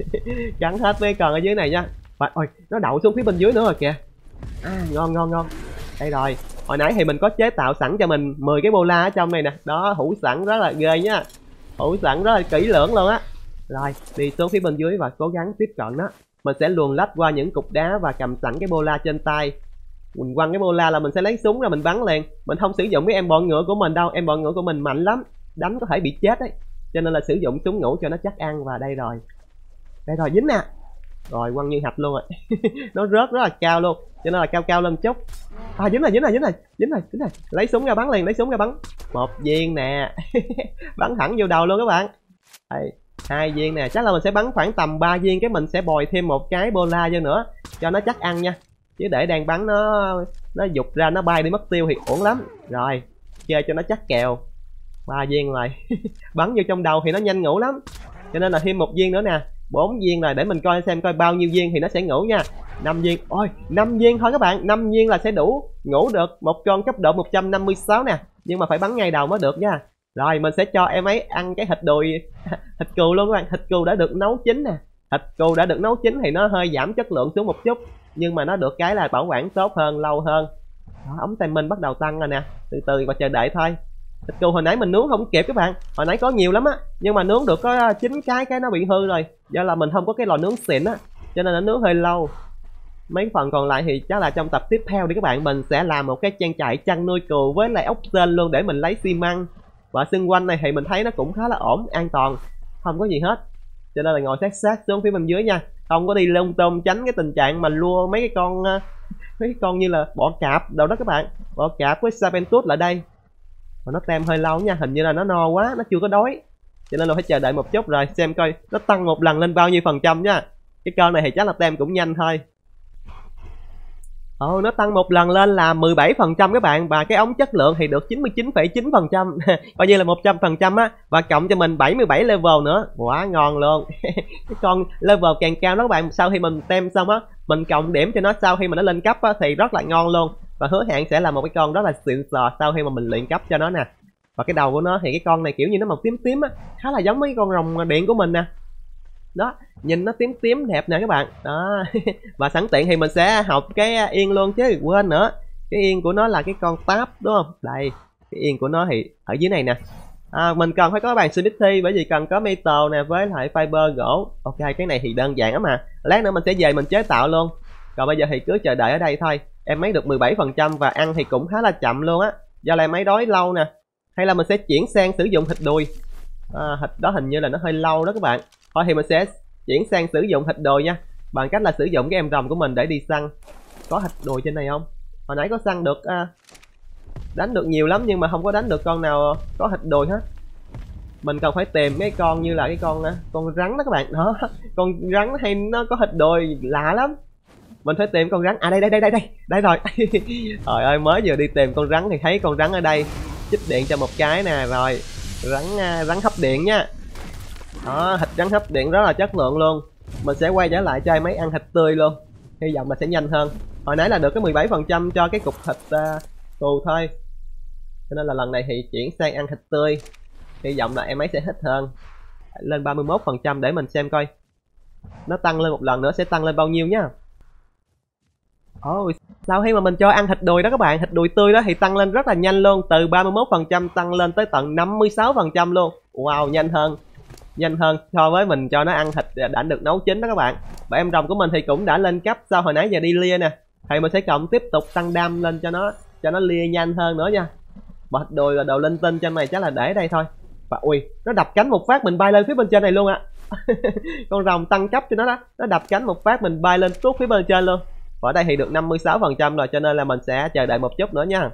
Cắn hết mấy con ở dưới này nha. Và ôi, nó đậu xuống phía bên dưới nữa rồi kìa. À, ngon ngon ngon. Đây rồi, hồi nãy thì mình có chế tạo sẵn cho mình mười cái bola ở trong này nè, đó hũ sẵn rất là ghê nhá, hũ sẵn rất là kỹ lưỡng luôn á. Rồi đi xuống phía bên dưới và cố gắng tiếp cận nó. Mình sẽ luồn lách qua những cục đá và cầm sẵn cái bola trên tay. Mình quăng cái bola là mình sẽ lấy súng ra mình bắn liền. Mình không sử dụng cái em bọ ngựa của mình đâu, em bọ ngựa của mình mạnh lắm, đánh có thể bị chết đấy, cho nên là sử dụng súng ngủ cho nó chắc ăn. Và đây rồi, đây rồi, dính nè. Rồi quăng như hạch luôn rồi. Nó rớt rất là cao luôn, cho nên là cao cao lên chút. À dính rồi, dính rồi, dính rồi, dính rồi, dính rồi. Lấy súng ra bắn liền, lấy súng ra bắn. Một viên nè. Bắn thẳng vô đầu luôn các bạn. Đây, hai viên nè, chắc là mình sẽ bắn khoảng tầm ba viên, cái mình sẽ bồi thêm một cái bola vô nữa cho nó chắc ăn nha, chứ để đang bắn nó nó dục ra nó bay đi mất tiêu thì uổng lắm. Rồi chơi cho nó chắc kèo, ba viên rồi. Bắn vô trong đầu thì nó nhanh ngủ lắm, cho nên là thêm một viên nữa nè, bốn viên rồi. Để mình coi xem coi bao nhiêu viên thì nó sẽ ngủ nha. Năm viên, ôi năm viên thôi các bạn, năm viên là sẽ đủ ngủ được một con cấp độ một trăm năm mươi sáu nè, nhưng mà phải bắn ngay đầu mới được nha. Rồi mình sẽ cho em ấy ăn cái thịt đùi, thịt cừu luôn các bạn. Thịt cừu đã được nấu chín nè, thịt cừu đã được nấu chín thì nó hơi giảm chất lượng xuống một chút, nhưng mà nó được cái là bảo quản tốt hơn, lâu hơn. Đó, ống tay mình bắt đầu tăng rồi nè, từ từ và chờ đợi thôi. Thịt cừu hồi nãy mình nướng không kịp các bạn, hồi nãy có nhiều lắm á, nhưng mà nướng được có chín cái cái nó bị hư rồi, do là mình không có cái lò nướng xịn á, cho nên nó nướng hơi lâu. Mấy phần còn lại thì chắc là trong tập tiếp theo đi các bạn, mình sẽ làm một cái trang trại chăn nuôi cừu với lại ốc sên luôn để mình lấy xi măng. Và xung quanh này thì mình thấy nó cũng khá là ổn, an toàn, không có gì hết, cho nên là ngồi sát sát xuống phía bên dưới nha, không có đi lung tung, tránh cái tình trạng mà lua mấy cái con mấy cái con như là bọ cạp đâu đó các bạn. Bọ cạp với Sabentus lại đây. mà nó tem hơi lâu nha, hình như là nó no quá, nó chưa có đói, cho nên là phải chờ đợi một chút rồi xem coi nó tăng một lần lên bao nhiêu phần trăm nha. Cái con này thì chắc là tem cũng nhanh thôi. Ồ, nó tăng một lần lên là mười bảy phần trăm các bạn, và cái ống chất lượng thì được chín mươi chín phẩy chín phần trăm coi như là một trăm phần trăm á, và cộng cho mình bảy mươi bảy level nữa, quá ngon luôn. Cái con level càng cao đó các bạn, sau khi mình tem xong á, mình cộng điểm cho nó sau khi mà nó lên cấp á, thì rất là ngon luôn, và hứa hẹn sẽ là một cái con rất là xịn sò sau khi mà mình luyện cấp cho nó nè. Và cái đầu của nó thì cái con này kiểu như nó màu tím tím á, khá là giống mấy con rồng điện của mình nè. Đó, nhìn nó tím tím đẹp nè các bạn. Đó. Và sẵn tiện thì mình sẽ học cái yên luôn chứ quên nữa. Cái yên của nó là cái con tab đúng không? Đây, cái yên của nó thì ở dưới này nè. À, mình cần phải có bàn Smithy bởi vì cần có metal nè với lại fiber gỗ. Ok, cái này thì đơn giản lắm mà. Lát nữa mình sẽ về mình chế tạo luôn. Còn bây giờ thì cứ chờ đợi ở đây thôi. Em mấy được mười bảy phần trăm và ăn thì cũng khá là chậm luôn á. Do là em mấy đói lâu nè. Hay là mình sẽ chuyển sang sử dụng thịt đùi. À, thịt đó hình như là nó hơi lâu đó các bạn. Thôi thì mình sẽ chuyển sang sử dụng thịt đùi nha, bằng cách là sử dụng cái em rồng của mình để đi săn. Có thịt đùi trên này không? Hồi nãy có săn được à, đánh được nhiều lắm nhưng mà không có đánh được con nào có thịt đùi hết. Mình cần phải tìm mấy con như là cái con con rắn đó các bạn. Đó, con rắn hay nó có thịt đùi lạ lắm. Mình phải tìm con rắn. À đây đây đây đây đây đây rồi. Trời ơi, mới vừa đi tìm con rắn thì thấy con rắn ở đây. Chích điện cho một cái nè, rồi rắn rắn hấp điện nha. Đó, thịt rắn hấp điện rất là chất lượng luôn. Mình sẽ quay trở lại cho em ấy ăn thịt tươi luôn, hy vọng là sẽ nhanh hơn. Hồi nãy là được cái mười bảy phần trăm cho cái cục thịt uh, tù thôi, cho nên là lần này thì chuyển sang ăn thịt tươi, hy vọng là em ấy sẽ thích hơn. Lên ba mươi mốt phần trăm để mình xem coi nó tăng lên một lần nữa sẽ tăng lên bao nhiêu nhá. Ồ, sau khi mà mình cho ăn thịt đùi đó các bạn, thịt đùi tươi đó thì tăng lên rất là nhanh luôn, từ ba mươi mốt phần trăm tăng lên tới tận năm mươi sáu phần trăm luôn. Wow, nhanh hơn nhanh hơn so với mình cho nó ăn thịt đã được nấu chín đó các bạn. Và em rồng của mình thì cũng đã lên cấp sau hồi nãy giờ đi lia nè, thì mình sẽ cộng tiếp tục tăng đam lên cho nó cho nó lia nhanh hơn nữa nha. Và thịt đùi và đồ linh tinh trên này chắc là để đây thôi. Và ui, nó đập cánh một phát mình bay lên phía bên trên này luôn ạ. À. Con rồng tăng cấp cho nó đó, nó đập cánh một phát mình bay lên tuốt phía bên trên luôn. Và ở đây thì được năm mươi sáu phần trăm rồi, cho nên là mình sẽ chờ đợi một chút nữa nha.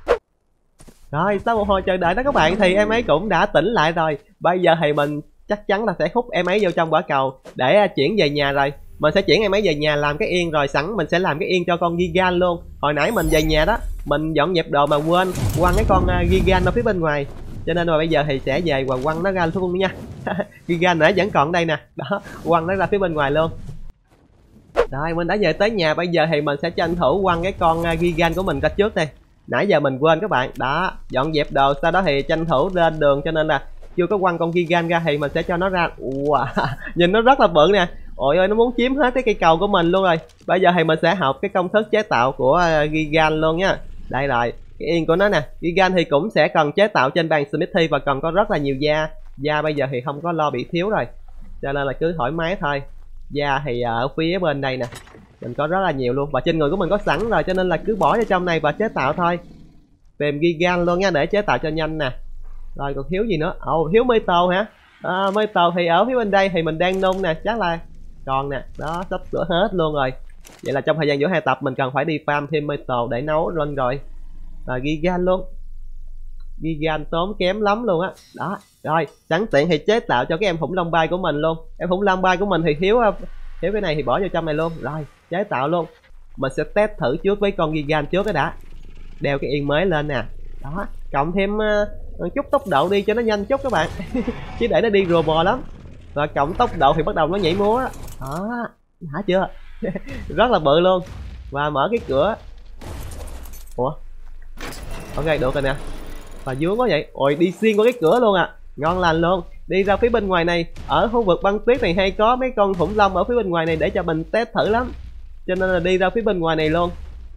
Rồi sau một hồi chờ đợi đó các bạn thì em ấy cũng đã tỉnh lại rồi. Bây giờ thì mình chắc chắn là sẽ hút em ấy vô trong quả cầu để chuyển về nhà rồi. Mình sẽ chuyển em ấy về nhà làm cái yên, rồi sẵn mình sẽ làm cái yên cho con Gigan luôn. Hồi nãy mình về nhà đó, mình dọn dẹp đồ mà quên quăng cái con Gigan ở phía bên ngoài, cho nên là bây giờ thì sẽ về và quăng nó ra luôn nha. Gigan nãy vẫn còn đây nè, đó, quăng nó ra phía bên ngoài luôn. Rồi mình đã về tới nhà, bây giờ thì mình sẽ tranh thủ quăng cái con Gigan của mình ra trước đây. Nãy giờ mình quên các bạn, đã dọn dẹp đồ sau đó thì tranh thủ lên đường, cho nên là chưa có quăng con Gigan ra thì mình sẽ cho nó ra. Wow, nhìn nó rất là bự nè. Ôi ơi, nó muốn chiếm hết cái cây cầu của mình luôn rồi. Bây giờ thì mình sẽ học cái công thức chế tạo của Gigan luôn nha. Đây rồi, cái yên của nó nè. Gigan thì cũng sẽ cần chế tạo trên bàn Smithy và cần có rất là nhiều da. Da bây giờ thì không có lo bị thiếu rồi, cho nên là cứ thoải mái thôi. Da thì ở phía bên đây nè, mình có rất là nhiều luôn, và trên người của mình có sẵn rồi, cho nên là cứ bỏ vào trong này và chế tạo thôi. Tìm Gigan luôn nha để chế tạo cho nhanh nè. Rồi còn thiếu gì nữa? Ồ, oh, thiếu metal hả? À, metal thì ở phía bên đây thì mình đang nung nè, chắc là còn nè. Đó, sắp sửa hết luôn rồi. Vậy là trong thời gian giữa hai tập mình cần phải đi farm thêm metal để nấu lên rồi. Rồi Gigan luôn. Gigan tốn kém lắm luôn á. Đó. Rồi, sẵn tiện thì chế tạo cho cái em khủng long bay của mình luôn. Em khủng long bay của mình thì thiếu thiếu cái này thì bỏ vô trong này luôn. Rồi, chế tạo luôn. Mình sẽ test thử trước với con Gigan trước cái đã. Đeo cái yên mới lên nè. Đó, cộng thêm uh, chút tốc độ đi cho nó nhanh chút các bạn. Chứ để nó đi rùa bò lắm. Rồi cộng tốc độ thì bắt đầu nó nhảy múa. Đó, đã chưa? Rất là bự luôn. Và mở cái cửa. Ủa? Ok, được rồi nè. Và vướng quá vậy. Ôi, đi xuyên qua cái cửa luôn à. Ngon lành luôn. Đi ra phía bên ngoài này, ở khu vực băng tuyết này hay có mấy con khủng long ở phía bên ngoài này để cho mình test thử lắm, cho nên là đi ra phía bên ngoài này luôn.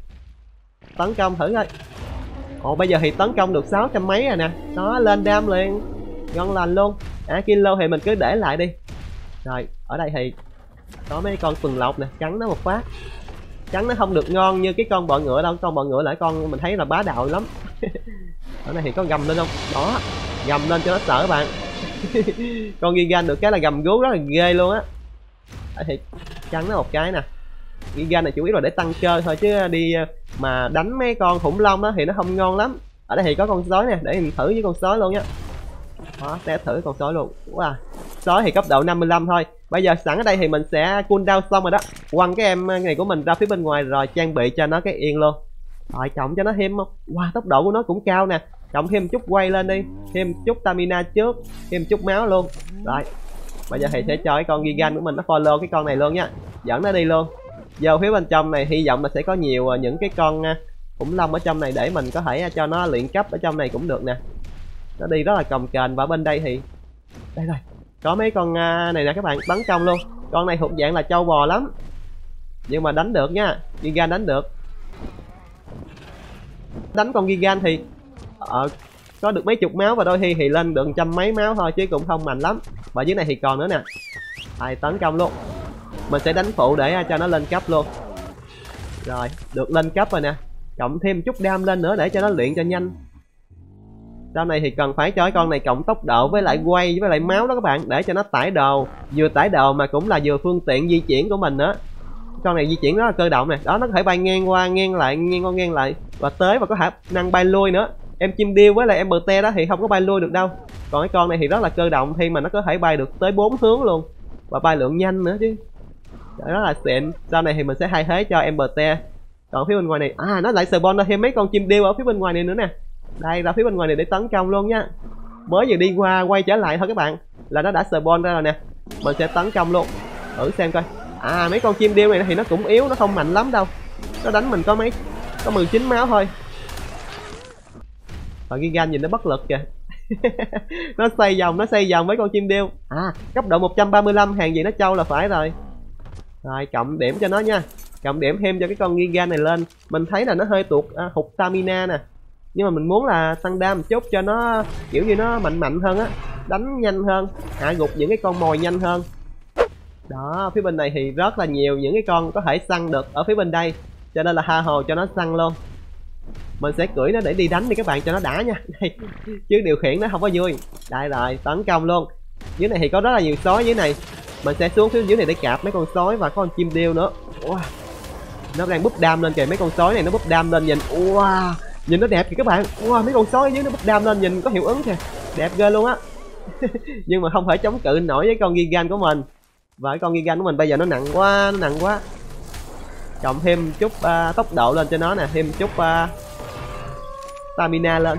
Tấn công thử thôi. Ồ, bây giờ thì tấn công được sáu trăm mấy rồi nè. Đó, lên đam liền. Ngon lành luôn. À, kilo thì mình cứ để lại đi. Rồi, ở đây thì có mấy con tuần lộc nè, cắn nó một phát. Cắn nó không được ngon như cái con bọ ngựa đâu. Con bọ ngựa lại con mình thấy là bá đạo lắm. Ở đây thì có gầm lên không? Đó, gầm lên cho nó sợ bạn. Con Gigan được cái là gầm gú rất là ghê luôn á. Thì cắn nó một cái nè. Gigan này chủ yếu là để tăng cơ thôi, chứ đi mà đánh mấy con khủng long á thì nó không ngon lắm. Ở đây thì có con sói nè, để mình thử với con sói luôn nhá. Đó, sẽ thử con sói luôn. Wow. Sói thì cấp độ năm mươi lăm thôi. Bây giờ sẵn ở đây thì mình sẽ cooldown xong rồi đó, quăng cái em này của mình ra phía bên ngoài rồi trang bị cho nó cái yên luôn. Rồi cộng cho nó thêm không. Wow, tốc độ của nó cũng cao nè. Cộng thêm chút quay lên đi, thêm chút stamina trước, thêm chút máu luôn. Rồi bây giờ thì sẽ cho cái con Gigan của mình nó follow cái con này luôn nha, dẫn nó đi luôn. Vô phía bên trong này hy vọng là sẽ có nhiều những cái con khủng long ở trong này để mình có thể cho nó luyện cấp ở trong này cũng được nè. Nó đi rất là cồng kềnh. Và bên đây thì đây rồi, có mấy con này nè các bạn, tấn công luôn. Con này thuộc dạng là trâu bò lắm nhưng mà đánh được nha, Gigan đánh được. Đánh con Gigan thì ờ, có được mấy chục máu và đôi khi thì lên được trăm mấy máu thôi chứ cũng không mạnh lắm. Và dưới này thì còn nữa nè, ai tấn công luôn. Mình sẽ đánh phụ để cho nó lên cấp luôn. Rồi được lên cấp rồi nè, cộng thêm chút đam lên nữa để cho nó luyện cho nhanh. Sau này thì cần phải cho cái con này cộng tốc độ với lại quay với lại máu đó các bạn, để cho nó tải đồ, vừa tải đồ mà cũng là vừa phương tiện di chuyển của mình nữa. Con này di chuyển rất là cơ động nè, đó nó có thể bay ngang qua ngang lại ngang qua ngang lại và tới, và có khả năng bay lui nữa. Em chim điêu với lại em bờ te đó thì không có bay lui được đâu, còn cái con này thì rất là cơ động, khi mà nó có thể bay được tới bốn hướng luôn và bay lượng nhanh nữa chứ, rất là xịn. Sau này thì mình sẽ thay thế cho em bờ te. Còn phía bên ngoài này à, nó lại spawn ra thêm mấy con chim điêu ở phía bên ngoài này nữa nè. Đây, ra phía bên ngoài này để tấn công luôn nha. Mới vừa đi qua quay trở lại thôi các bạn là nó đã spawn ra rồi nè. Mình sẽ tấn công luôn, thử xem coi. À, mấy con chim điêu này thì nó cũng yếu, nó không mạnh lắm đâu, nó đánh mình có mấy có mười chín máu thôi. Còn Gigan nhìn nó bất lực kìa. Nó xoay vòng, nó xoay vòng mấy con chim điêu. À, cấp độ một trăm ba mươi lăm, hàng gì nó trâu là phải rồi. Rồi cộng điểm cho nó nha, cộng điểm thêm cho cái con Gigan này lên. Mình thấy là nó hơi tuột à, hụt stamina nè, nhưng mà mình muốn là tăng đam một chút cho nó kiểu như nó mạnh mạnh hơn á, đánh nhanh hơn, hạ gục những cái con mồi nhanh hơn. Đó, phía bên này thì rất là nhiều những cái con có thể săn được ở phía bên đây, cho nên là tha hồ cho nó săn luôn. Mình sẽ cưỡi nó để đi đánh đi các bạn cho nó đã nha. Đây, chứ điều khiển nó không có vui. Đây rồi, tấn công luôn. Dưới này thì có rất là nhiều sói dưới này, mình sẽ xuống phía dưới này để cạp mấy con sói và có con chim điêu nữa. Wow. Nó đang búp đam lên kìa, mấy con sói này nó búp đam lên nhìn. Wow, nhìn nó đẹp kìa các bạn. Wow, mấy con sói ở dưới nó búp đam lên nhìn có hiệu ứng kìa, đẹp ghê luôn á. Nhưng mà không thể chống cự nổi với con Gigan của mình. Và cái con Gigan của mình bây giờ nó nặng quá, nó nặng quá. Cộng thêm chút uh, tốc độ lên cho nó nè, thêm chút uh, stamina lên.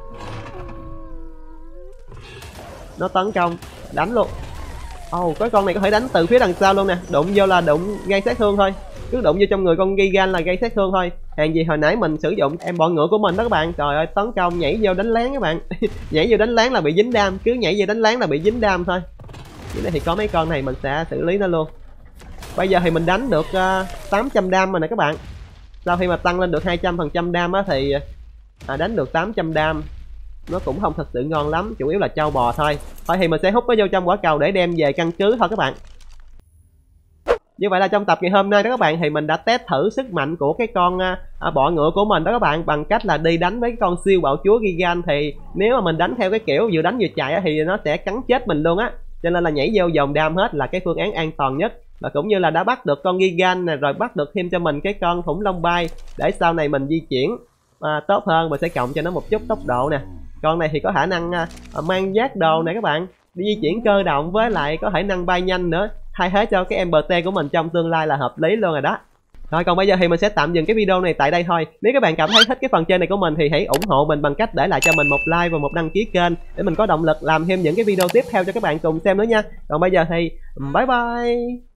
Nó tấn công, đánh luôn. Ồ, oh, cái con này có thể đánh từ phía đằng sau luôn nè, đụng vô là đụng gây sát thương thôi. Cứ đụng vô trong người con Gigan là gây sát thương thôi. Hàng gì hồi nãy mình sử dụng em bọ ngựa của mình đó các bạn. Trời ơi, tấn công nhảy vô đánh láng các bạn. Nhảy vô đánh láng là bị dính đam, cứ nhảy vô đánh láng là bị dính đam thôi. Dưới này thì có mấy con này mình sẽ xử lý nó luôn. Bây giờ thì mình đánh được uh, tám trăm đam rồi nè các bạn. Sau khi mà tăng lên được hai trăm phần trăm đam á thì à, đánh được tám trăm đam. Nó cũng không thật sự ngon lắm, chủ yếu là trâu bò thôi. Thôi thì mình sẽ hút nó vô trong quả cầu để đem về căn cứ thôi các bạn. Như vậy là trong tập ngày hôm nay đó các bạn, thì mình đã test thử sức mạnh của cái con à, bọ ngựa của mình đó các bạn, bằng cách là đi đánh với cái con siêu bạo chúa Gigan. Thì nếu mà mình đánh theo cái kiểu vừa đánh vừa chạy á, thì nó sẽ cắn chết mình luôn á. Cho nên là nhảy vô dòng đam hết là cái phương án an toàn nhất. Và cũng như là đã bắt được con Gigan này, rồi bắt được thêm cho mình cái con khủng long bay để sau này mình di chuyển à, tốt hơn. Mình sẽ cộng cho nó một chút tốc độ nè. Con này thì có khả năng à, mang vác đồ này các bạn, đi di chuyển cơ động với lại có khả năng bay nhanh nữa, thay thế cho cái em pê tê của mình trong tương lai là hợp lý luôn rồi đó. Rồi còn bây giờ thì mình sẽ tạm dừng cái video này tại đây thôi. Nếu các bạn cảm thấy thích cái phần trên này của mình thì hãy ủng hộ mình bằng cách để lại cho mình một like và một đăng ký kênh để mình có động lực làm thêm những cái video tiếp theo cho các bạn cùng xem nữa nha. Còn bây giờ thì bye bye.